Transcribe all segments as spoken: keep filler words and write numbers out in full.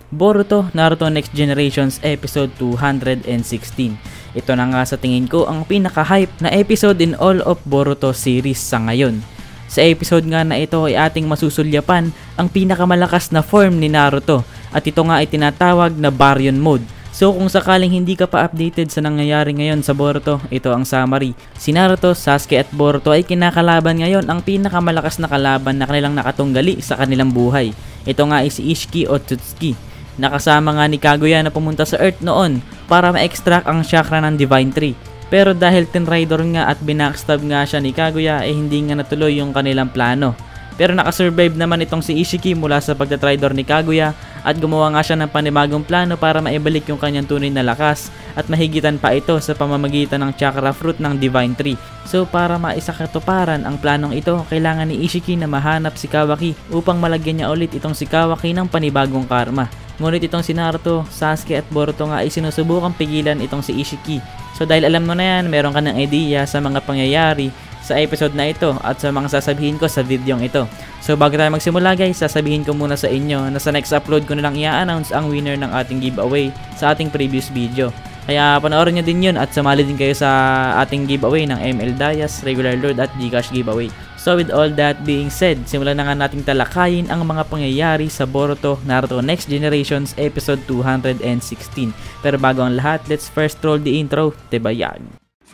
Boruto Naruto Next Generations Episode two hundred sixteen. Ito na nga sa tingin ko ang pinaka-hype na episode in all of Boruto series sa ngayon. Sa episode nga na ito ay ating masusulyapan ang pinakamalakas na form ni Naruto at ito nga ay tinatawag na Baryon Mode. So kung sakaling hindi ka pa updated sa nangyayari ngayon sa Boruto, ito ang summary. Si Naruto, Sasuke at Boruto ay kinakalaban ngayon ang pinakamalakas na kalaban na kanilang nakatunggali sa kanilang buhay. Ito nga ay si Ishiki Otsutsuki. Nakasama nga ni Kaguya na pumunta sa Earth noon para ma-extract ang chakra ng Divine Tree. Pero dahil tinraidor nga at binackstab nga siya ni Kaguya ay eh hindi nga natuloy yung kanilang plano. Pero nakasurvive naman itong si Ishiki mula sa pagtatridor ni Kaguya at gumawa nga siya ng panibagong plano para maibalik yung kanyang tunay na lakas at mahigitan pa ito sa pamamagitan ng chakra fruit ng Divine Tree. So para maisakatuparan ang planong ito, kailangan ni Ishiki na mahanap si Kawaki upang malagyan niya ulit itong si Kawaki ng panibagong karma. Ngunit itong si Naruto, Sasuke at Boruto nga ay sinusubukang pigilan itong si Ishiki. So dahil alam mo na yan, meron ka ng idea sa mga pangyayari sa episode na ito at sa mga sasabihin ko sa videong ito. So bago tayo magsimula guys, sasabihin ko muna sa inyo na sa next upload ko na lang i-announce ang winner ng ating giveaway sa ating previous video. Kaya panoorin nyo din yun at sumali din kayo sa ating giveaway ng M L Dias, Regular Lord at Gcash giveaway. So with all that being said, simulan na nga nating talakayin ang mga pangyayari sa Boruto Naruto Next Generations Episode two hundred sixteen. Pero bago ang lahat, let's first roll the intro, Tebayan.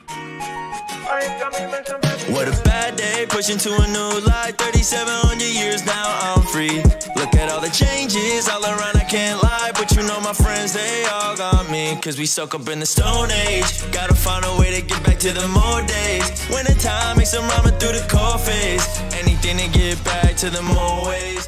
What a bad day, pushing to a new light. Thirty-seven hundred years now I'm free. Look at all the changes all around, I can't lie. But you know my friends, they all got me. Cause we stuck up in the stone age. Gotta find a way to get back to the more days when the time makes them rhyming through the cold phase. Anything to get back to the more ways.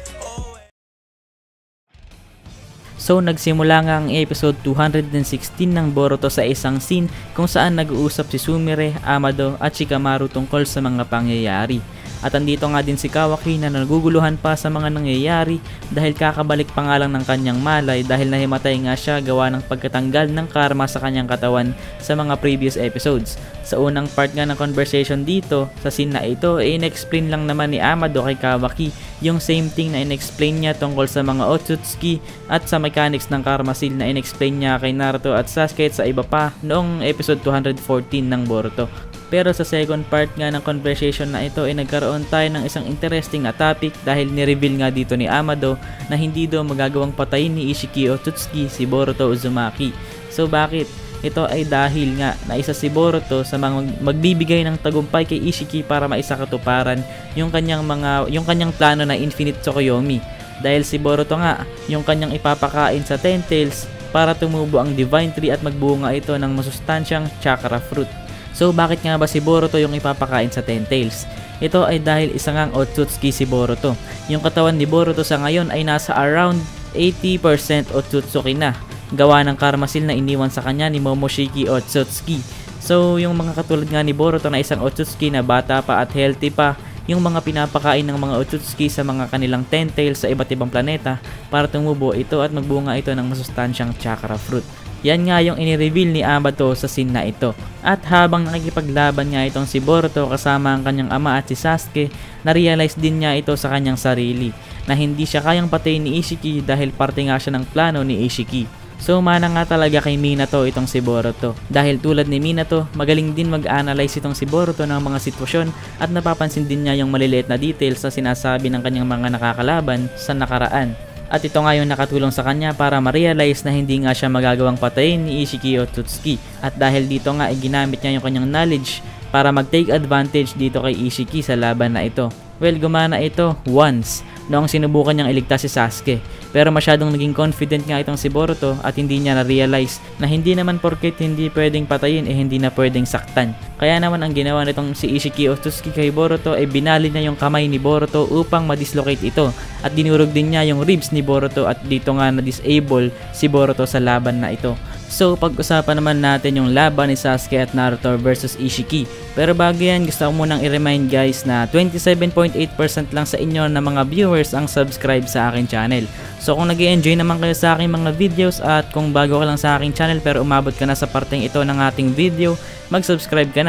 So nagsimula nga ang episode two hundred sixteen ng Boruto sa isang scene kung saan nag-uusap si Sumire, Amado at Shikamaru tungkol sa mga pangyayari. At andito nga din si Kawaki na naguguluhan pa sa mga nangyayari dahil kakabalik pa nga lang ng kanyang malay dahil nahimatay nga siya gawa ng pagkatanggal ng karma sa kanyang katawan sa mga previous episodes. Sa unang part nga ng conversation dito, sa scene na ito, e in-explain lang naman ni Amado kay Kawaki yung same thing na in-explain niya tungkol sa mga Otsutsuki at sa mechanics ng Karma Seal na in-explain niya kay Naruto at Sasuke at sa iba pa noong episode two hundred fourteen ng Boruto. Pero sa second part nga ng conversation na ito ay nagkaroon tayo ng isang interesting na topic dahil ni-reveal nga dito ni Amado na hindi daw magagawang patayin ni Ishiki Otsutsuki si Boruto Uzumaki. So bakit? Ito ay dahil nga na isa si Boruto sa mga magbibigay ng tagumpay kay Ishiki para maisakatuparan yung kanyang mga yung kanyang plano na Infinite Tsukuyomi. Dahil si Boruto nga yung kanyang ipapakain sa Ten Tails para tumubo ang Divine Tree at magbunga ito ng masustansyang chakra fruit. So bakit nga ba si Boruto yung ipapakain sa Ten Tails? Ito ay dahil isa ngang Otsutsuki si Boruto. Yung katawan ni Boruto sa ngayon ay nasa around eighty percent Otsutsuki na, gawa ng Karma Seal na iniwan sa kanya ni Momoshiki Otsutsuki. So yung mga katulad nga ni Boruto na isang Otsutsuki na bata pa at healthy pa, yung mga pinapakain ng mga Otsutsuki sa mga kanilang Ten Tails sa iba't ibang planeta para tumubo ito at magbunga ito ng masustansyang chakra fruit. Yan nga yung inireveal ni Amado sa scene na ito. At habang nakikipaglaban nga itong si Boruto kasama ang kanyang ama at si Sasuke, na-realize din niya ito sa kanyang sarili na hindi siya kayang patayin ni Ishiki dahil parte nga siya ng plano ni Ishiki. So mana nga talaga kay Minato itong si Boruto. Dahil tulad ni Minato, magaling din mag-analyze itong si Boruto ng mga sitwasyon at napapansin din niya yung maliliit na details na sinasabi ng kanyang mga nakakalaban sa nakaraan. At ito nga yung nakatulong sa kanya para ma-realize na hindi nga siya magagawang patayin ni Ishiki Otsutsuki. At dahil dito nga ay ginamit niya yung kanyang knowledge para mag-take advantage dito kay Ishiki sa laban na ito. Well, gumana ito once noong sinubukan niyang iligtas si Sasuke. Pero masyadong naging confident nga itong si Boruto at hindi niya na-realize na hindi naman porket hindi pwedeng patayin eh hindi na pwedeng saktan. Kaya naman ang ginawa nitong si Ishiki Otsutsuki kay Boruto ay binali niya yung kamay ni Boruto upang ma-dislocate ito at dinurog din niya yung ribs ni Boruto at dito nga na-disable si Boruto sa laban na ito. So pag-usapan naman natin yung laban ni Sasuke at Naruto versus Ishiki. Pero bago yan, gusto ko munang i-remind guys na twenty-seven point eight percent lang sa inyo na mga viewers ang subscribe sa akin channel. So kung nag-i-enjoy naman kayo sa aking mga videos at kung bago ka lang sa aking channel pero umabot ka na sa parteng ito ng ating video, mag-subscribe ka na.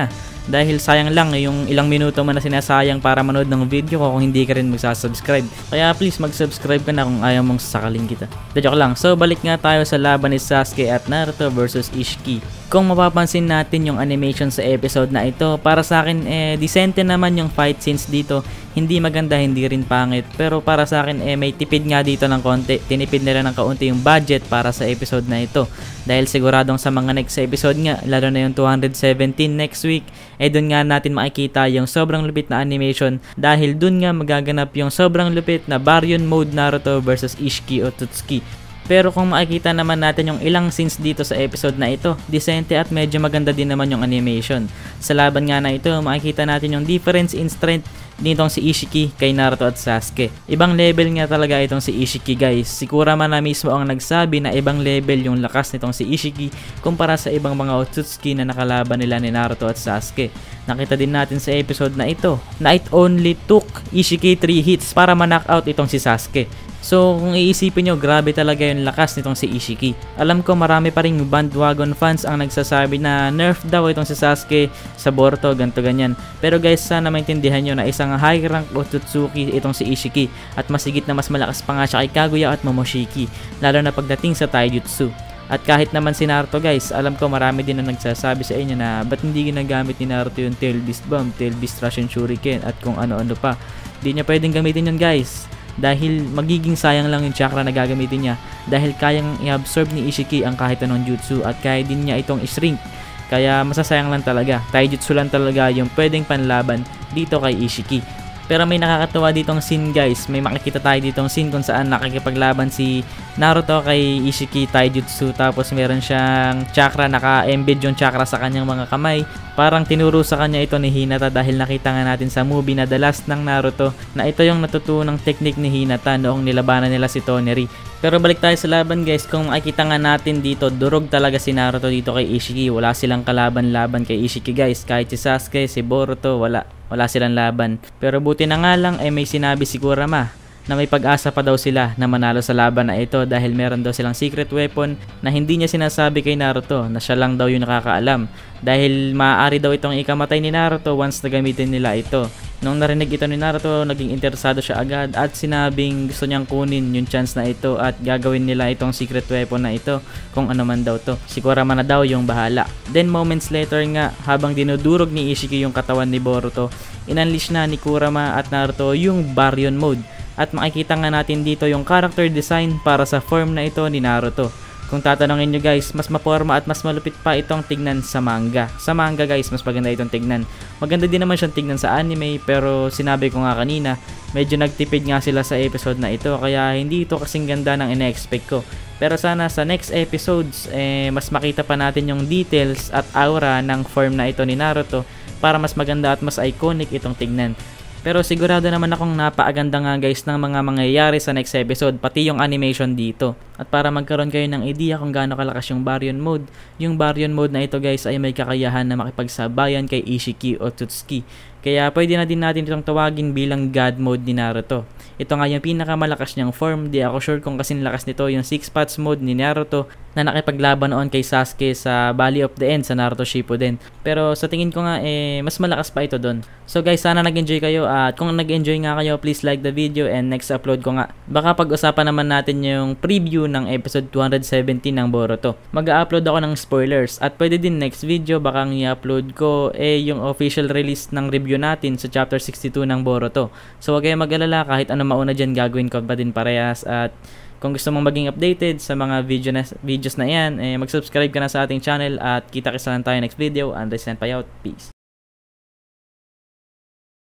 dahil sayang lang yung ilang minuto mo na sinasayang para manood ng video ko kung hindi ka rin magsasubscribe. Kaya please mag-subscribe ka na kung ayaw mong sasakalin kita. De joke lang. So balik nga tayo sa laban ni Sasuke at Naruto versus Ishiki. Kung mapapansin natin yung animation sa episode na ito, para sa akin eh decente naman yung fight scenes dito. Hindi maganda, hindi rin pangit. Pero para sa akin eh may tipid nga dito ng konti. Tinipid nila ng kaunti yung budget para sa episode na ito. Dahil siguradong sa mga next episode nga, lalo na yung two hundred seventeen next week, eh dun nga natin makikita yung sobrang lupit na animation. Dahil dun nga magaganap yung sobrang lupit na Baryon Mode Naruto versus Ishiki Otsutsuki. Pero kung makikita naman natin yung ilang scenes dito sa episode na ito, decente at medyo maganda din naman yung animation. Sa laban nga na ito, makikita natin yung difference in strength nitong si Ishiki kay Naruto at Sasuke. Ibang level nga talaga itong si Ishiki guys. Si Kurama na mismo ang nagsabi na ibang level yung lakas nitong si Ishiki kumpara sa ibang mga Otsutsuki na nakalaban nila ni Naruto at Sasuke. Nakita din natin sa episode na ito na it only took Ishiki three hits para ma-knock out itong si Sasuke. So kung iisipin nyo, grabe talaga yung lakas nitong si Ishiki. Alam ko marami pa ring bandwagon fans ang nagsasabi na nerf daw itong si Sasuke sa Boruto, ganto ganyan. Pero guys, sana maintindihan nyo na isang high rank Otsutsuki itong si Ishiki at masigit na mas malakas pa nga siya kay Kaguya at Momoshiki, lalo na pagdating sa taijutsu. At kahit naman si Naruto guys, alam ko marami din na nagsasabi sa inyo na ba't hindi ginagamit ni Naruto yung Tail Beast Bomb, Tail Beast Russian Shuriken at kung ano-ano pa. Hindi niya pwedeng gamitin yun guys. Dahil magiging sayang lang yung chakra na gagamitin niya dahil kayang i-absorb ni Ishiki ang kahit anong jutsu at kaya din niya itong i-shrink. Kaya masasayang lang talaga. Taijutsu lang talaga yung pwedeng panlaban dito kay Ishiki. Pero may nakakatuwa ditong scene guys. May makikita tayo ditong scene kung saan nakikipaglaban si Naruto kay Ishiki taijutsu. Tapos meron siyang chakra, naka-embed yung chakra sa kanyang mga kamay. Parang tinuro sa kanya ito ni Hinata dahil nakita nga natin sa movie na The Last ng Naruto na ito yung natutunang technique ni Hinata noong nilabanan nila si Toneri. Pero balik tayo sa laban guys. Kung makikita nga natin dito, durog talaga si Naruto dito kay Ishiki. Wala silang kalaban-laban kay Ishiki guys. Kahit si Sasuke, si Boruto, wala. Wala silang laban. Pero buti na nga lang ay eh, may sinabi si Kurama na may pag-asa pa daw sila na manalo sa laban na ito dahil meron daw silang secret weapon na hindi niya sinasabi kay Naruto na siya lang daw yung nakakaalam. Dahil maaari daw itong ikamatay ni Naruto once na gamitin nila ito. Nung narinig ito ni Naruto, naging interesado siya agad at sinabing gusto niyang kunin yung chance na ito at gagawin nila itong secret weapon na ito kung ano man daw to. Si Kurama na daw yung bahala. Then moments later nga, habang dinudurog ni Ishiki yung katawan ni Boruto, in-unleash na ni Kurama at Naruto yung Baryon Mode. At makikita nga natin dito yung character design para sa form na ito ni Naruto. Kung tatanungin nyo guys, mas maporma at mas malupit pa itong tignan sa manga. Sa manga guys, mas maganda itong tignan. Maganda din naman siyang tignan sa anime, pero sinabi ko nga kanina, medyo nagtipid nga sila sa episode na ito, kaya hindi ito kasing ganda ng ina-expect ko. Pero sana sa next episodes, eh, mas makita pa natin yung details at aura ng form na ito ni Naruto para mas maganda at mas iconic itong tignan. Pero sigurado naman akong napaaganda nga guys ng mga mangyayari sa next episode, pati yung animation dito. At para magkaroon kayo ng idea kung gaano kalakas yung Baryon Mode, yung Baryon Mode na ito guys ay may kakayahan na makipagsabayan kay Ishiki Otsutsuki. Kaya pwede na din natin itong tawagin bilang God Mode ni Naruto. Ito nga yung pinakamalakas niyang form, di ako sure kung kasing lakas nito yung Six Paths Mode ni Naruto na nakipaglaban noon kay Sasuke sa Valley of the End sa Naruto Shippuden. Pero sa tingin ko nga eh mas malakas pa ito doon. So guys, sana nag-enjoy kayo at kung nag-enjoy nga kayo, please like the video and next upload ko nga. Baka pag-usapan naman natin yung preview ng episode two hundred seventeen ng Boruto. Mag-upload ako ng spoilers at pwede din next video baka i-upload ko eh yung official release ng review natin sa chapter sixty-two ng Boruto. So huwag kayong mag-alala, kahit ano mauna dyan gagawin ko pa din parehas. At kung gusto mong maging updated sa mga video na, videos na yan, eh, mag-subscribe ka na sa ating channel at kita-kisa lang tayo next video. Andres and Payout. Peace.